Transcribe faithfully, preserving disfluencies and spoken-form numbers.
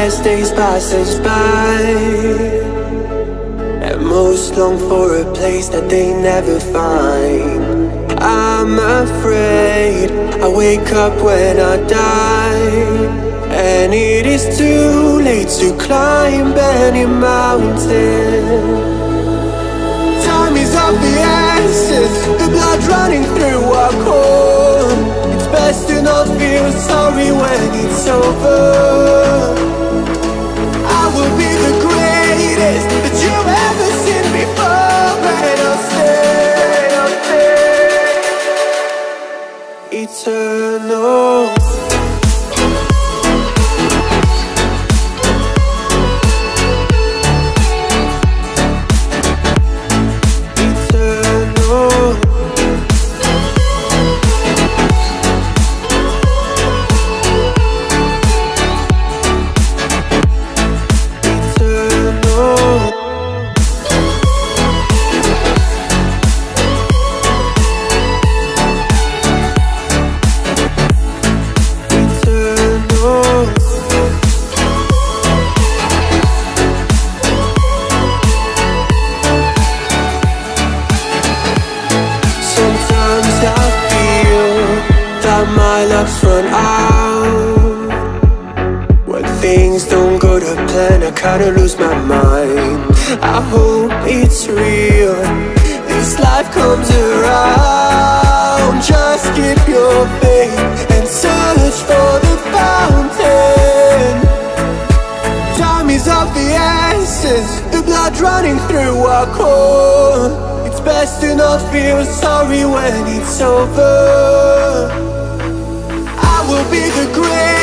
as days pass us by, and most long for a place that they never find. I'm afraid I wake up when I die, and it is too late to climb any mountain. Time is of the essence, the blood running through our core. It's best to not feel sorry when it's over. I will be the greatest that you've ever seen before, and I'll stay, I'll stay eternal. My luck's run out. When things don't go to plan, I kinda lose my mind. I hope it's real, this life comes around. Just keep your faith and search for the fountain. Time is of the essence, the blood running through our core. It's best to not feel sorry when it's over. Will be the great